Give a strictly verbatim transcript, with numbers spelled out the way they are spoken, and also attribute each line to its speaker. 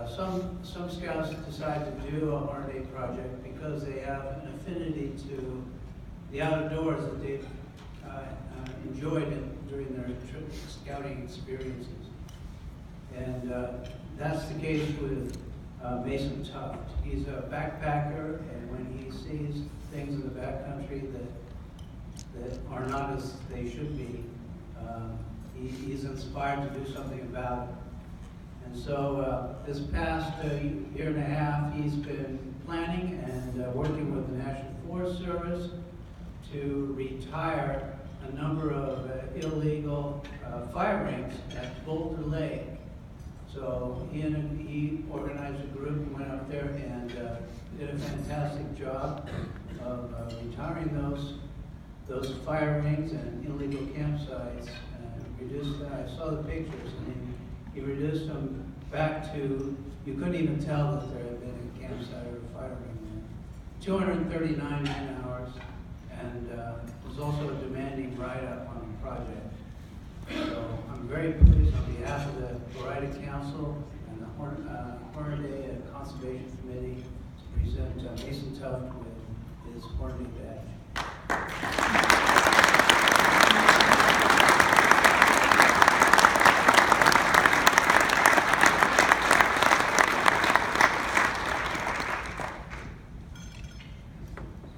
Speaker 1: uh, some, some scouts decide to do a Hornaday project because they have an affinity to the outdoors that they've uh, uh, enjoyed in, during their trip, scouting experiences. And uh, that's the case with uh, Mason Tuft. He's a backpacker, and when he sees things in the backcountry that, that are not as they should be, um, he, he's inspired to do something about it. And so uh, this past uh, year and a half, he's been planning and uh, working with the National Forest Service to retire a number of uh, illegal uh, fire rings at Boulder Lake. So he, and, he organized a group and went up there and uh, did a fantastic job of uh, retiring those those fire rings and illegal campsites. And reduced. Uh, I saw the pictures, and he, he reduced them back to, you couldn't even tell that there had been a campsite or a fire ring there. two hundred thirty-nine man hours, and uh, was also a demanding write-up on the project. So I'm very pleased on behalf of the Florida Council and the Horn, uh, Hornaday Conservation Committee to present uh, Mason Tuft with his Hornaday badge.